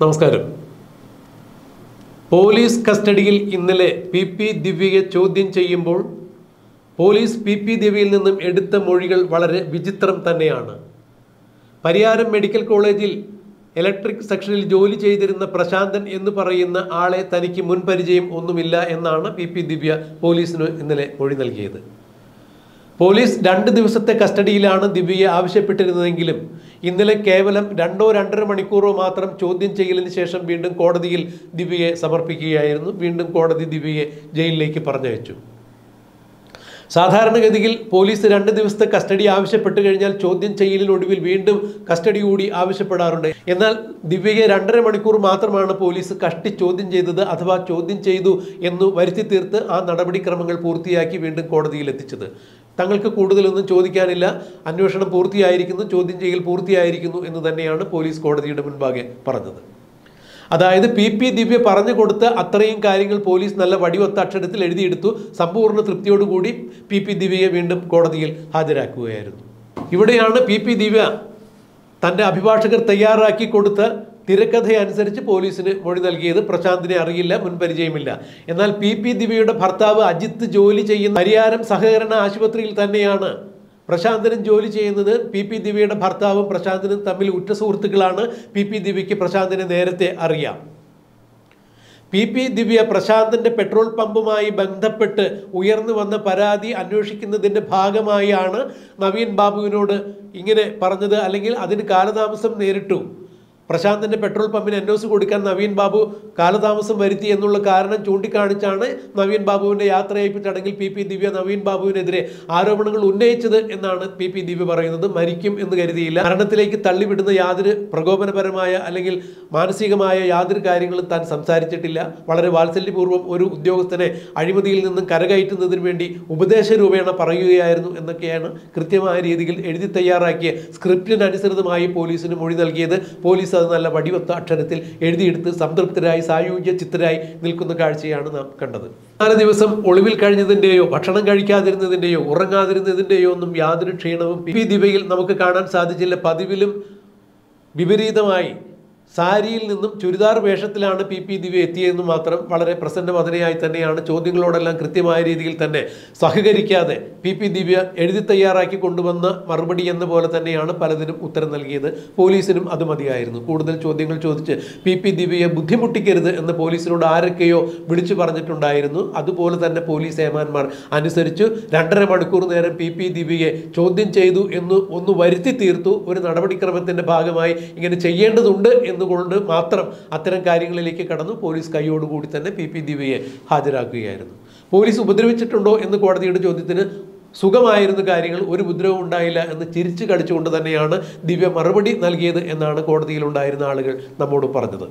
നമസ്കാരം. പോലീസ് കസ്റ്റഡിയിൽ ഇന്നലെ പി ദിവ്യയെ ചോദ്യം ചെയ്യുമ്പോൾ പോലീസ് പി ദിവ്യയിൽ നിന്നും എടുത്ത മൊഴികൾ വളരെ വിചിത്രം തന്നെയാണ്. പരിയാരം മെഡിക്കൽ കോളേജിൽ ഇലക്ട്രിക് സെക്ഷനിൽ ജോലി ചെയ്തിരുന്ന പ്രശാന്തൻ എന്ന് പറയുന്ന ആളെ തനിക്ക് മുൻപരിചയം ഒന്നുമില്ല എന്നാണ് പി ദിവ്യ പോലീസിന് ഇന്നലെ മൊഴി നൽകിയത്. പോലീസ് 2 ദിവസത്തെ കസ്റ്റഡിയിലാണ് ദിവ്യയെ ആവശ്യപ്പെട്ടിരുന്നതെങ്കിലും ഇന്നലെ കേവലം 2-2.5 മണിക്കൂറോ മാത്രം ചോദ്യം ചെയ്യലിന് ശേഷം വീണ്ടും കോടതിയിൽ ദിവ്യയെ സമർപ്പിക്കുകയായിരുന്നു. വീണ്ടും കോടതി ദിവ്യയെ ജയിലിലേക്ക് പറഞ്ഞയച്ചു. സാധാരണഗതിയിൽ പോലീസ് 2 ദിവസത്തെ കസ്റ്റഡി ആവശ്യപ്പെട്ടു കഴിഞ്ഞാൽ ചോദ്യം ചെയ്യലിനൊടുവിൽ വീണ്ടും കസ്റ്റഡി കൂടി ആവശ്യപ്പെടാറുണ്ട്. എന്നാൽ ദിവ്യയെ 2.5 മണിക്കൂർ മാത്രമാണ് പോലീസ് കഷ്ടി ചോദ്യം ചെയ്തത്, അഥവാ ചോദ്യം ചെയ്തു എന്ന് വരുത്തി തീർത്ത് ആ നടപടിക്രമങ്ങൾ പൂർത്തിയാക്കി വീണ്ടും കോടതിയിൽ എത്തിച്ചത്. തങ്ങൾക്ക് കൂടുതലൊന്നും ചോദിക്കാനില്ല, അന്വേഷണം പൂർത്തിയായിരിക്കുന്നു, ചോദ്യം ചെയ്യൽ പൂർത്തിയായിരിക്കുന്നു എന്ന് തന്നെയാണ് പോലീസ് കോടതിയുടെ മുൻപാകെ പറഞ്ഞത്. അതായത് പി ദിവ്യ പറഞ്ഞു കൊടുത്ത അത്രയും കാര്യങ്ങൾ പോലീസ് നല്ല വടിവൊത്ത അക്ഷരത്തിൽ എഴുതിയെടുത്തു. സമ്പൂർണ്ണ തൃപ്തിയോടുകൂടി പി ദിവ്യയെ വീണ്ടും കോടതിയിൽ ഹാജരാക്കുകയായിരുന്നു. ഇവിടെയാണ് പി ദിവ്യ തൻ്റെ അഭിഭാഷകർ തയ്യാറാക്കി കൊടുത്ത തിരക്കഥയനുസരിച്ച് പോലീസിന് മൊഴി നൽകിയത്. പ്രശാന്തിനെ അറിയില്ല, മുൻപരിചയമില്ല. എന്നാൽ പി ദിവ്യയുടെ ഭർത്താവ് അജിത്ത് ജോലി ചെയ്യുന്ന പരിയാരം സഹകരണ ആശുപത്രിയിൽ തന്നെയാണ് പ്രശാന്തനും ജോലി ചെയ്യുന്നത്. പി ദിവ്യയുടെ ഭർത്താവും പ്രശാന്തനും തമ്മിൽ ഉറ്റ സുഹൃത്തുക്കളാണ്. പി ദിവ്യയ്ക്ക് പ്രശാന്തിനെ നേരത്തെ അറിയാം. പി ദിവ്യ പ്രശാന്തന്റെ പെട്രോൾ പമ്പുമായി ബന്ധപ്പെട്ട് ഉയർന്നു വന്ന പരാതി അന്വേഷിക്കുന്നതിൻ്റെ ഭാഗമായാണ് നവീൻ ബാബുവിനോട് ഇങ്ങനെ പറഞ്ഞത്, അല്ലെങ്കിൽ അതിന് കാലതാമസം നേരിട്ടു. പ്രശാന്തന്റെ പെട്രോൾ പമ്പിന് NOC കൊടുക്കാൻ നവീൻ ബാബു കാലതാമസം വരുത്തി എന്നുള്ള കാരണം ചൂണ്ടിക്കാണിച്ചാണ് നവീൻ ബാബുവിൻ്റെ യാത്രയയപ്പ് ചടങ്ങിൽ പി ദിവ്യ നവീൻ ബാബുവിനെതിരെ ആരോപണങ്ങൾ ഉന്നയിച്ചത് എന്നാണ് പി ദിവ്യ പറയുന്നത്. മരിക്കും എന്ന് കരുതിയില്ല, മരണത്തിലേക്ക് തള്ളിവിടുന്ന യാതൊരു പ്രകോപനപരമായ അല്ലെങ്കിൽ മാനസികമായ യാതൊരു കാര്യങ്ങളും താൻ സംസാരിച്ചിട്ടില്ല. വളരെ വാത്സല്യപൂർവ്വം ഒരു ഉദ്യോഗസ്ഥനെ അഴിമതിയിൽ നിന്നും കരകയറ്റുന്നതിന് വേണ്ടി ഉപദേശ രൂപേണ പറയുകയായിരുന്നു എന്നൊക്കെയാണ് കൃത്യമായ രീതിയിൽ എഴുതി തയ്യാറാക്കിയ സ്ക്രിപ്റ്റിനനുസൃതമായി പോലീസിന് മൊഴി നൽകിയത്. പോലീസ് അത് നല്ല വടിവത്ത അക്ഷരത്തിൽ എഴുതിയെടുത്ത് സംതൃപ്തരായി സായുജ്യ ചിത്തരായി നിൽക്കുന്ന കാഴ്ചയാണ് നാം കണ്ടത്. 4 ദിവസം ഒളിവിൽ കഴിഞ്ഞതിൻ്റെയോ ഭക്ഷണം കഴിക്കാതിരുന്നതിൻ്റെയോ ഉറങ്ങാതിരുന്നതിൻ്റെയോ ഒന്നും യാതൊരു ക്ഷീണവും പി ദിവ്യയിൽ നമുക്ക് കാണാൻ സാധിച്ചില്ല. പതിവിലും വിപരീതമായി സാരിയിൽ നിന്നും ചുരിദാർ വേഷത്തിലാണ് പി ദിവ്യ എത്തിയതെന്ന് മാത്രം. വളരെ പ്രസന്നവദനയായി തന്നെയാണ് ചോദ്യങ്ങളോടെല്ലാം കൃത്യമായ രീതിയിൽ തന്നെ സഹകരിക്കാതെ പി ദിവ്യ എഴുതി തയ്യാറാക്കി കൊണ്ടുവന്ന മറുപടി എന്ന പോലെ തന്നെയാണ് പലതിനും ഉത്തരം നൽകിയത്. പോലീസിനും അത് മതിയായിരുന്നു. കൂടുതൽ ചോദ്യങ്ങൾ ചോദിച്ച് പി ദിവ്യയെ ബുദ്ധിമുട്ടിക്കരുത് എന്ന് പോലീസിനോട് ആരൊക്കെയോ വിളിച്ചു പറഞ്ഞിട്ടുണ്ടായിരുന്നു. അതുപോലെ തന്നെ പോലീസ് ഏമാന്മാർ അനുസരിച്ചു 2.5 മണിക്കൂർ നേരം പി ദിവ്യയെ ചോദ്യം ചെയ്തു എന്ന് ഒന്ന് വരുത്തി തീർത്തു. ഒരു നടപടിക്രമത്തിൻ്റെ ഭാഗമായി ഇങ്ങനെ ചെയ്യേണ്ടതുണ്ട് കൊണ്ട് മാത്രം അത്തരം കാര്യങ്ങളിലേക്ക് കടന്നു. പോലീസ് കൈയോടുകൂടി തന്നെ പി ദിവ്യയെ ഹാജരാക്കുകയായിരുന്നു. പോലീസ് ഉപദ്രവിച്ചിട്ടുണ്ടോ എന്ന് കോടതിയുടെ ചോദ്യത്തിന് സുഖമായിരുന്ന കാര്യങ്ങൾ, ഒരു ഉപദ്രവവും ഉണ്ടായില്ല എന്ന് ചിരിച്ചു കളിച്ചുകൊണ്ട് തന്നെയാണ് ദിവ്യ മറുപടി നൽകിയത് എന്നാണ് കോടതിയിലുണ്ടായിരുന്ന ആളുകൾ നമ്മോട് പറഞ്ഞത്.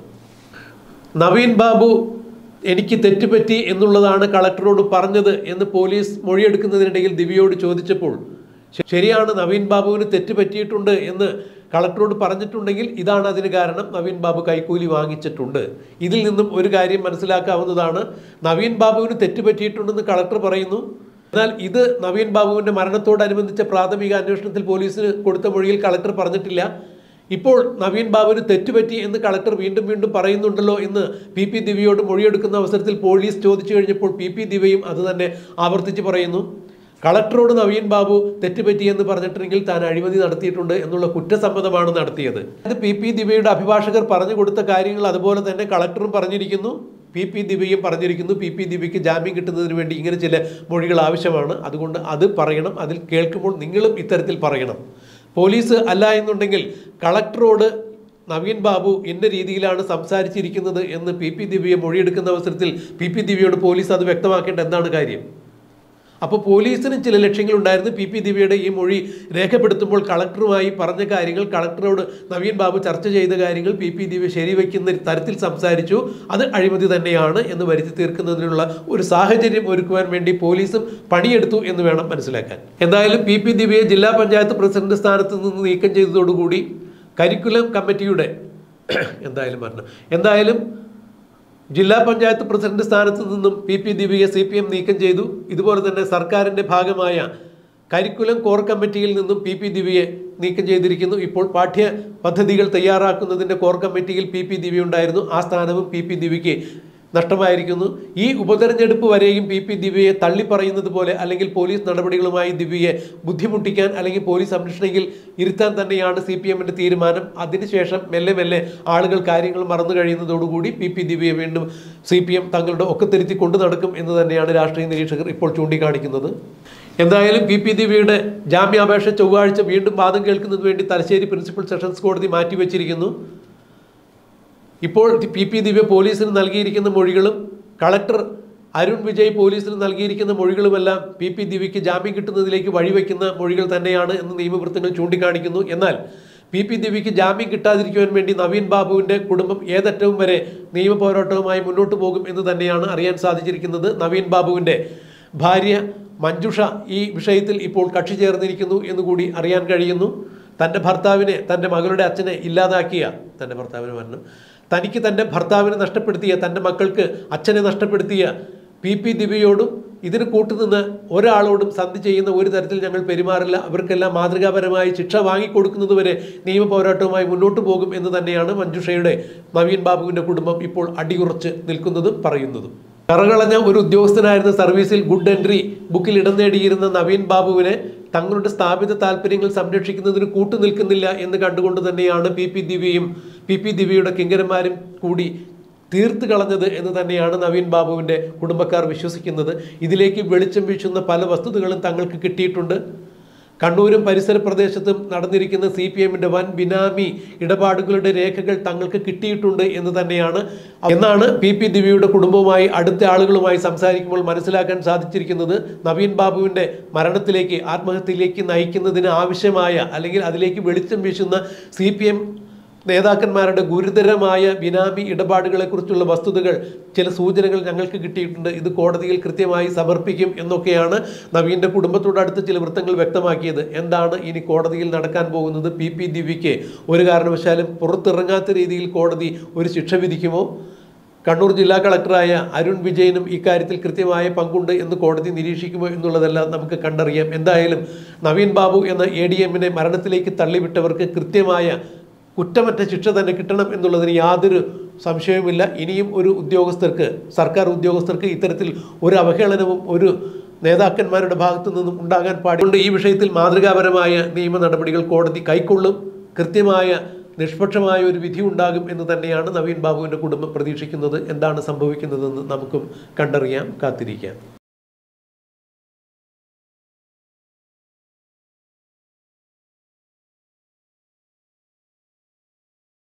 നവീൻ ബാബു എനിക്ക് തെറ്റുപറ്റി എന്നുള്ളതാണ് കളക്ടറോട് പറഞ്ഞത് എന്ന് പോലീസ് മൊഴിയെടുക്കുന്നതിനിടയിൽ ദിവ്യയോട് ചോദിച്ചപ്പോൾ, ശരിയാണ്, നവീൻ ബാബുവിന് തെറ്റുപറ്റിയിട്ടുണ്ട് എന്ന് കളക്ടറോട് പറഞ്ഞിട്ടുണ്ടെങ്കിൽ ഇതാണ് അതിന് കാരണം, നവീൻ ബാബു കൈക്കൂലി വാങ്ങിച്ചിട്ടുണ്ട്. ഇതിൽ നിന്നും ഒരു കാര്യം മനസ്സിലാക്കാവുന്നതാണ്. നവീൻ ബാബുവിന് തെറ്റുപറ്റിയിട്ടുണ്ടെന്ന് കളക്ടർ പറയുന്നു. എന്നാൽ ഇത് നവീൻ ബാബുവിൻ്റെ മരണത്തോടനുബന്ധിച്ച പ്രാഥമിക അന്വേഷണത്തിൽ പോലീസിന് കൊടുത്ത മൊഴിയിൽ കളക്ടർ പറഞ്ഞിട്ടില്ല. ഇപ്പോൾ നവീൻ ബാബുവിന് തെറ്റുപറ്റി എന്ന് കളക്ടർ വീണ്ടും വീണ്ടും പറയുന്നുണ്ടല്ലോ എന്ന് പി ദിവ്യയോട് മൊഴിയെടുക്കുന്ന അവസരത്തിൽ പോലീസ് ചോദിച്ചു കഴിഞ്ഞപ്പോൾ പി ദിവ്യയും അത് തന്നെ ആവർത്തിച്ച് പറയുന്നു. കളക്ടറോട് നവീൻ ബാബു തെറ്റുപറ്റിയെന്ന് പറഞ്ഞിട്ടുണ്ടെങ്കിൽ താൻ അഴിമതി നടത്തിയിട്ടുണ്ട് എന്നുള്ള കുറ്റസമ്മതമാണ് നടത്തിയത്. ഇത് പി ദിവ്യയുടെ അഭിഭാഷകർ പറഞ്ഞു കൊടുത്ത കാര്യങ്ങൾ അതുപോലെ തന്നെ കളക്ടറും പറഞ്ഞിരിക്കുന്നു, പി ദിവ്യയും പറഞ്ഞിരിക്കുന്നു. പി ദിവ്യയ്ക്ക് ജാമ്യം കിട്ടുന്നതിന് വേണ്ടി ഇങ്ങനെ ചില മൊഴികൾ ആവശ്യമാണ്. അതുകൊണ്ട് അത് പറയണം. അതിൽ കേൾക്കുമ്പോൾ നിങ്ങളും ഇത്തരത്തിൽ പറയണം. പോലീസ് അല്ല എന്നുണ്ടെങ്കിൽ കളക്ടറോട് നവീൻ ബാബു ഇന്ന രീതിയിലാണ് സംസാരിച്ചിരിക്കുന്നത് എന്ന് പി ദിവ്യയെ മൊഴിയെടുക്കുന്ന അവസരത്തിൽ പി ദിവ്യയോട് പോലീസ് അത് വ്യക്തമാക്കേണ്ട എന്താണ് കാര്യം? അപ്പോൾ പോലീസിന് ചില ലക്ഷ്യങ്ങളുണ്ടായിരുന്നു. പി ദിവ്യയുടെ ഈ മൊഴി രേഖപ്പെടുത്തുമ്പോൾ കളക്ടറുമായി പറഞ്ഞ കാര്യങ്ങൾ, കളക്ടറോട് നവീൻ ബാബു ചർച്ച ചെയ്ത കാര്യങ്ങൾ പി ദിവ്യ ശരിവയ്ക്കുന്ന തരത്തിൽ സംസാരിച്ചു, അത് അഴിമതി തന്നെയാണ് എന്ന് വരുത്തി തീർക്കുന്നതിനുള്ള ഒരു സാഹചര്യം ഒരുക്കുവാൻ വേണ്ടി പോലീസും പണിയെടുത്തു എന്ന് വേണം മനസ്സിലാക്കാൻ. എന്തായാലും പി ദിവ്യയെ ജില്ലാ പഞ്ചായത്ത് പ്രസിഡന്റ് സ്ഥാനത്ത് നിന്ന് നീക്കം ചെയ്തതോടുകൂടി കരിക്കുലം കമ്മിറ്റിയുടെ എന്തായാലും ജില്ലാ പഞ്ചായത്ത് പ്രസിഡന്റ് സ്ഥാനത്ത് നിന്നും പി ദിവ്യയെ CPM നീക്കം ചെയ്തു. ഇതുപോലെ തന്നെ സർക്കാരിൻ്റെ ഭാഗമായ കരിക്കുലം കോർ കമ്മിറ്റിയിൽ നിന്നും പി ദിവ്യയെ നീക്കം ചെയ്തിരിക്കുന്നു. ഇപ്പോൾ പാഠ്യ പദ്ധതികൾ തയ്യാറാക്കുന്നതിൻ്റെ കോർ കമ്മിറ്റിയിൽ പി ദിവ്യ ഉണ്ടായിരുന്നു. ആ സ്ഥാനവും പി ദിവ്യയ്ക്ക് നഷ്ടമായിരിക്കുന്നു. ഈ ഉപതെരഞ്ഞെടുപ്പ് വരെയും പി ദിവ്യയെ തള്ളിപ്പറയുന്നത് പോലെ അല്ലെങ്കിൽ പോലീസ് നടപടികളുമായി ദിവ്യയെ ബുദ്ധിമുട്ടിക്കാൻ അല്ലെങ്കിൽ പോലീസ് സംരക്ഷണയിൽ ഇരുത്താൻ തന്നെയാണ് CPMന്റെ തീരുമാനം. അതിനുശേഷം മെല്ലെ മെല്ലെ ആളുകൾ കാര്യങ്ങൾ മറന്നു കഴിയുന്നതോടുകൂടി പി ദിവ്യയെ വീണ്ടും CPM തങ്ങളുടെ ഒക്കത്തിരുത്തി കൊണ്ടു നടക്കും എന്ന് തന്നെയാണ് രാഷ്ട്രീയ നിരീക്ഷകർ ഇപ്പോൾ ചൂണ്ടിക്കാണിക്കുന്നത്. എന്തായാലും പി ദിവ്യയുടെ ജാമ്യാപേക്ഷ ചൊവ്വാഴ്ച വീണ്ടും വാദം കേൾക്കുന്നതിന് വേണ്ടി തലശ്ശേരി പ്രിൻസിപ്പൽ സെഷൻസ് കോടതി മാറ്റിവെച്ചിരിക്കുന്നു. ഇപ്പോൾ പി ദിവ്യ പോലീസിന് നൽകിയിരിക്കുന്ന മൊഴികളും കളക്ടർ അരുൺ വിജയ് പോലീസിന് നൽകിയിരിക്കുന്ന മൊഴികളുമെല്ലാം പി ദിവ്യയ്ക്ക് ജാമ്യം കിട്ടുന്നതിലേക്ക് വഴിവെക്കുന്ന മൊഴികൾ തന്നെയാണ് എന്ന് നിയമവൃത്തങ്ങൾ ചൂണ്ടിക്കാണിക്കുന്നു. എന്നാൽ പി ദിവ്യയ്ക്ക് ജാമ്യം കിട്ടാതിരിക്കുവാൻ വേണ്ടി നവീൻ ബാബുവിൻ്റെ കുടുംബം ഏതറ്റവും വരെ നിയമ പോരാട്ടവുമായി മുന്നോട്ട് പോകും എന്ന് തന്നെയാണ് അറിയാൻ സാധിച്ചിരിക്കുന്നത്. നവീൻ ബാബുവിൻ്റെ ഭാര്യ മഞ്ജുഷ ഈ വിഷയത്തിൽ ഇപ്പോൾ കക്ഷി ചേർന്നിരിക്കുന്നു എന്നുകൂടി അറിയാൻ കഴിയുന്നു. തൻ്റെ ഭർത്താവിനെ, തൻ്റെ മകളുടെ അച്ഛനെ ഇല്ലാതാക്കിയ തൻ്റെ ഭർത്താവിന് മരണം, തനിക്ക് തൻ്റെ ഭർത്താവിനെ നഷ്ടപ്പെടുത്തിയ, തൻ്റെ മക്കൾക്ക് അച്ഛനെ നഷ്ടപ്പെടുത്തിയ പി ദിവ്യയോടും ഇതിന് കൂട്ടുനിന്ന് ഒരാളോടും സന്ധി ചെയ്യുന്ന ഒരു തരത്തിൽ ഞങ്ങൾ പെരുമാറില്ല, അവർക്കെല്ലാം മാതൃകാപരമായി ശിക്ഷ വാങ്ങിക്കൊടുക്കുന്നതുവരെ നിയമ പോരാട്ടവുമായി മുന്നോട്ട് പോകും എന്ന് തന്നെയാണ് മഞ്ജുഷയുടെ നവീൻ ബാബുവിൻ്റെ കുടുംബം ഇപ്പോൾ അടിയുറച്ച് നിൽക്കുന്നതും പറയുന്നതും. കറകളഞ്ഞ ഒരു ഉദ്യോഗസ്ഥനായിരുന്ന സർവീസിൽ ഗുഡ് എൻട്രി ബുക്കിൽ ഇടം നേടിയിരുന്ന നവീൻ ബാബുവിനെ തങ്ങളുടെ സ്ഥാപിത താല്പര്യങ്ങൾ സംരക്ഷിക്കുന്നതിന് കൂട്ടുനിൽക്കുന്നില്ല എന്ന് കണ്ടുകൊണ്ട് തന്നെയാണ് പി ദിവ്യയുടെ കിങ്കരന്മാരും കൂടി തീർത്ത് കളഞ്ഞത് എന്ന് തന്നെയാണ് നവീൻ ബാബുവിൻ്റെ കുടുംബക്കാർ വിശ്വസിക്കുന്നത്. ഇതിലേക്ക് വെളിച്ചം വീശുന്ന പല വസ്തുതകളും തങ്ങൾക്ക് കിട്ടിയിട്ടുണ്ട്. കണ്ണൂരും പരിസര പ്രദേശത്തും നടന്നിരിക്കുന്ന CPMന്റെ വൻ ബിനാമി ഇടപാടുകളുടെ രേഖകൾ തങ്ങൾക്ക് കിട്ടിയിട്ടുണ്ട് എന്ന് തന്നെയാണ് എന്നാണ് പി ദിവ്യയുടെ കുടുംബവുമായി അടുത്ത ആളുകളുമായി സംസാരിക്കുമ്പോൾ മനസ്സിലാക്കാൻ സാധിച്ചിരിക്കുന്നത്. നവീൻ ബാബുവിൻ്റെ മരണത്തിലേക്ക്, ആത്മഹത്യയിലേക്ക് നയിക്കുന്നതിന് ആവശ്യമായ അല്ലെങ്കിൽ അതിലേക്ക് വെളിച്ചം വീശുന്ന CPM നേതാക്കന്മാരുടെ ഗുരുതരമായ ബിനാമി ഇടപാടുകളെക്കുറിച്ചുള്ള വസ്തുതകൾ, ചില സൂചനകൾ ഞങ്ങൾക്ക് കിട്ടിയിട്ടുണ്ട്, ഇത് കോടതിയിൽ കൃത്യമായി സമർപ്പിക്കും എന്നൊക്കെയാണ് നവീൻ്റെ കുടുംബത്തോടടുത്ത് ചില വൃത്തങ്ങൾ വ്യക്തമാക്കിയത്. എന്താണ് ഇനി കോടതിയിൽ നടക്കാൻ പോകുന്നത്? പി ദിവ്യയ്ക്ക് ഒരു കാരണവശാലും പുറത്തിറങ്ങാത്ത രീതിയിൽ കോടതി ഒരു ശിക്ഷ വിധിക്കുമോ? കണ്ണൂർ ജില്ലാ കളക്ടറായ അരുൺ വിജയനും ഇക്കാര്യത്തിൽ കൃത്യമായ പങ്കുണ്ട് എന്ന് കോടതി നിരീക്ഷിക്കുമോ എന്നുള്ളതെല്ലാം നമുക്ക് കണ്ടറിയാം. എന്തായാലും നവീൻ ബാബു എന്ന ADMനെ മരണത്തിലേക്ക് തള്ളിവിട്ടവർക്ക് കൃത്യമായ കുറ്റമറ്റ ശിക്ഷ തന്നെ കിട്ടണം എന്നുള്ളതിന് യാതൊരു സംശയവുമില്ല. ഇനിയും ഒരു ഉദ്യോഗസ്ഥർക്ക്, സർക്കാർ ഉദ്യോഗസ്ഥർക്ക് ഇത്തരത്തിൽ ഒരു അവഹേളനവും ഒരു നേതാക്കന്മാരുടെ ഭാഗത്തു നിന്നും ഉണ്ടാകാൻ പാടില്ല. ഈ വിഷയത്തിൽ മാതൃകാപരമായ നിയമ നടപടികൾ കോടതി കൈക്കൊള്ളും. കൃത്യമായ നിഷ്പക്ഷമായ ഒരു വിധി ഉണ്ടാകും എന്ന് തന്നെയാണ് നവീൻ ബാബുവിൻ്റെ കുടുംബം പ്രതീക്ഷിക്കുന്നത്. എന്താണ് സംഭവിക്കുന്നതെന്ന് നമുക്കും കണ്ടറിയാം, കാത്തിരിക്കാം.